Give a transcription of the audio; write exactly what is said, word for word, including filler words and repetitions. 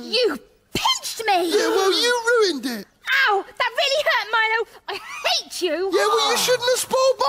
You pinched me! Yeah, well, you ruined it. Ow! That really hurt, Milo! I hate you! Yeah, well, you shouldn't have spoiled